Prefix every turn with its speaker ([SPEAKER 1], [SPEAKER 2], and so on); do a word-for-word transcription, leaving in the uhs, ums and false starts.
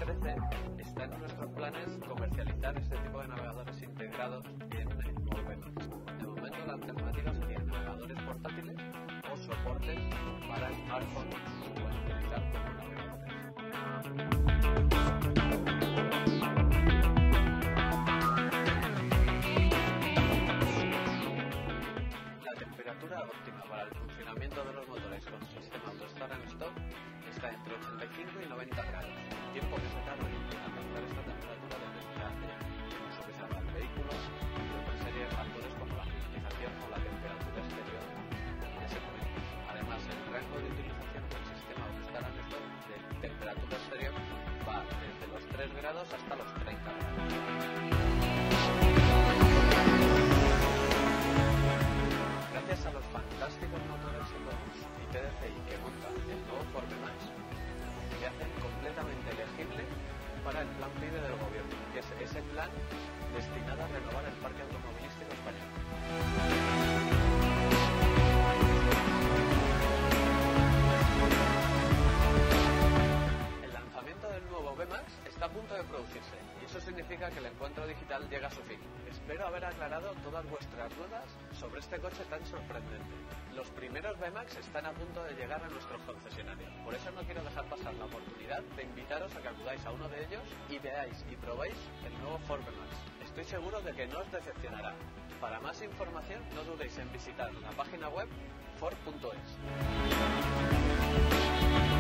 [SPEAKER 1] trece está en nuestros planes comercializar este tipo de navegadores integrados en VMAX. De momento la alternativa sería navegadores portátiles o soportes para smartphones que se pueden utilizar como navegadores. La temperatura óptima para el funcionamiento de los motores con sistema Auto Start and Stop está entre ochenta y cinco y noventa grados. El tiempo que se tarda en alcanzar esta temperatura dependerá del uso que se haga del vehículo y de otra serie de factores como la climatización o la temperatura exterior en ese momento. Además, el rango de utilización del sistema Auto Start and Stop de temperatura exterior va desde los tres grados hasta los treinta grados. Gracias a los fantásticos motores Lotus y T D C I que monta el nuevo Ford VMAX, se hacen completamente elegible para el plan PIBE del gobierno, que es ese plan destinado a renovar el parque automovilístico español. El lanzamiento del nuevo VMAX está a punto de producirse y eso significa que el encuentro digital llega a su fin. Espero haber aclarado todas vuestras dudas sobre este coche tan sorprendente. Los primeros VMAX están a punto de llegar a nuestros concesionarios, por eso no quiero dejar pasar la oportunidad de invitaros a que acudáis a uno de ellos y veáis y probéis el nuevo Ford VMAX. Estoy seguro de que no os decepcionará. Para más información no dudéis en visitar la página web ford punto es.